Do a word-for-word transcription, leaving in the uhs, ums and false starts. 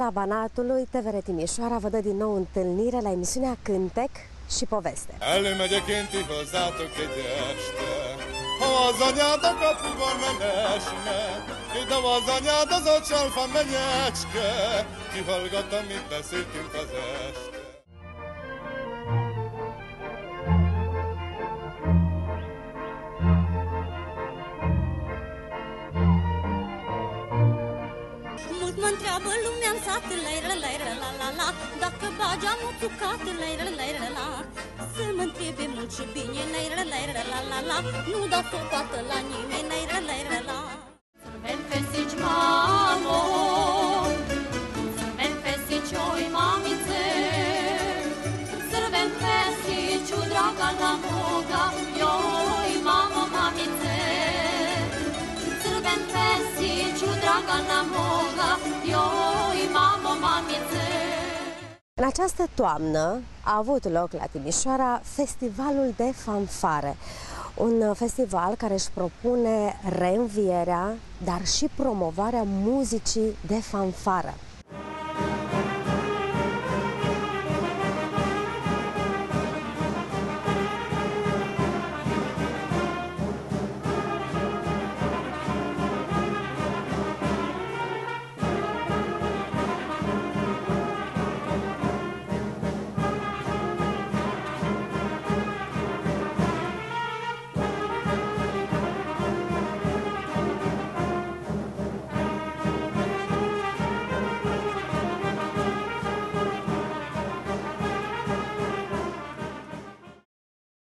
Sfânta Banatului, T V R Timișoara vă dă din nou întâlnire la emisiunea Cântec și Poveste. Mă întreabă lumea în sat, la la la la la, dacă bagi am uțucat, la la la la, să mă întrebe mult și bine, la la la la la, nu dau socoată la nimeni, la la la la. Sârben fesici mamo, sârben fesici oi mamițe, sârben fesici u draga la moga, oi mamo mamițe, sârben fesici u draga la moga, oi mamo mamițe. În această toamnă a avut loc la Timișoara Festivalul de Fanfare, un festival care își propune reînvierea, dar și promovarea muzicii de fanfară.